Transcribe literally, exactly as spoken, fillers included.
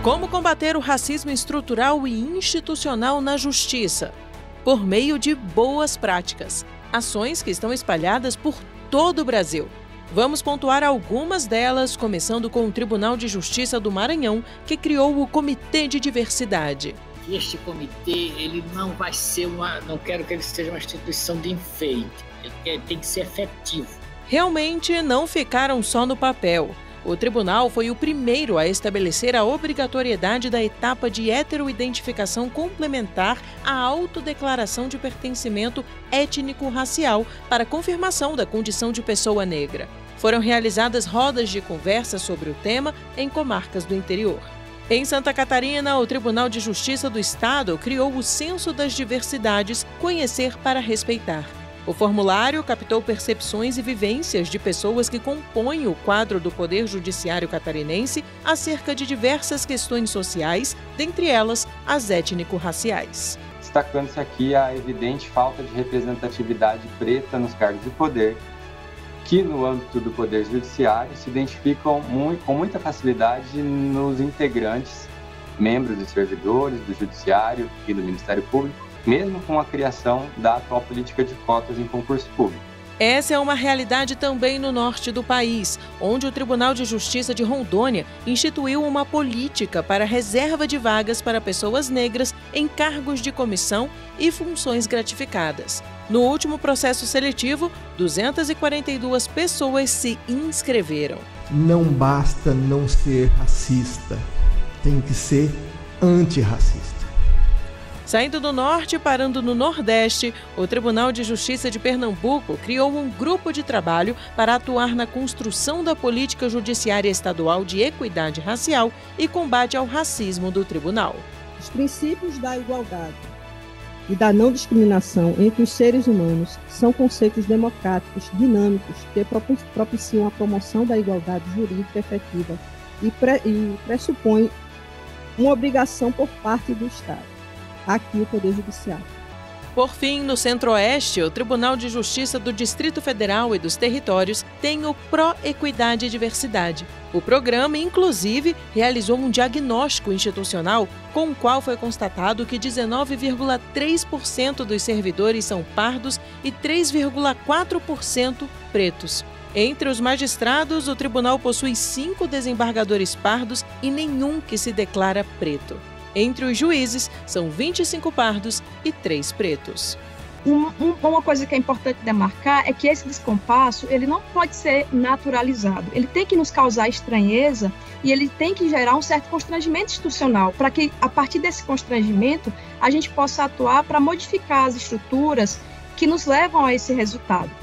Como combater o racismo estrutural e institucional na justiça? Por meio de boas práticas, ações que estão espalhadas por todo o Brasil. Vamos pontuar algumas delas, começando com o Tribunal de Justiça do Maranhão, que criou o Comitê de Diversidade. Este comitê, ele não vai ser uma, não quero que ele seja uma instituição de enfeite, ele tem que ser efetivo. Realmente não ficaram só no papel. O tribunal foi o primeiro a estabelecer a obrigatoriedade da etapa de heteroidentificação complementar à autodeclaração de pertencimento étnico-racial para confirmação da condição de pessoa negra. Foram realizadas rodas de conversa sobre o tema em comarcas do interior. Em Santa Catarina, o Tribunal de Justiça do Estado criou o Censo das Diversidades Conhecer para Respeitar. O formulário captou percepções e vivências de pessoas que compõem o quadro do Poder Judiciário catarinense acerca de diversas questões sociais, dentre elas as étnico-raciais. Destacando-se aqui a evidente falta de representatividade preta nos cargos de poder, que no âmbito do Poder Judiciário se identificam muito, com muita facilidade nos integrantes, membros e servidores do Judiciário e do Ministério Público, mesmo com a criação da atual política de cotas em concurso público. Essa é uma realidade também no norte do país, onde o Tribunal de Justiça de Rondônia instituiu uma política para reserva de vagas para pessoas negras em cargos de comissão e funções gratificadas. No último processo seletivo, duzentas e quarenta e duas pessoas se inscreveram. Não basta não ser racista, tem que ser antirracista. Saindo do norte e parando no nordeste, o Tribunal de Justiça de Pernambuco criou um grupo de trabalho para atuar na construção da política judiciária estadual de equidade racial e combate ao racismo do tribunal. Os princípios da igualdade e da não discriminação entre os seres humanos são conceitos democráticos dinâmicos que propiciam a promoção da igualdade jurídica efetiva e, pre- e pressupõem uma obrigação por parte do Estado. Aqui o Poder Judiciário. Por fim, no Centro-Oeste, o Tribunal de Justiça do Distrito Federal e dos Territórios tem o Pró-Equidade e Diversidade. O programa, inclusive, realizou um diagnóstico institucional com o qual foi constatado que dezenove vírgula três por cento dos servidores são pardos e três vírgula quatro por cento pretos. Entre os magistrados, o tribunal possui cinco desembargadores pardos e nenhum que se declara preto. Entre os juízes, são vinte e cinco pardos e três pretos. Um, um, uma coisa que é importante demarcar é que esse descompasso ele não pode ser naturalizado. Ele tem que nos causar estranheza e ele tem que gerar um certo constrangimento institucional, para que, a partir desse constrangimento, a gente possa atuar para modificar as estruturas que nos levam a esse resultado.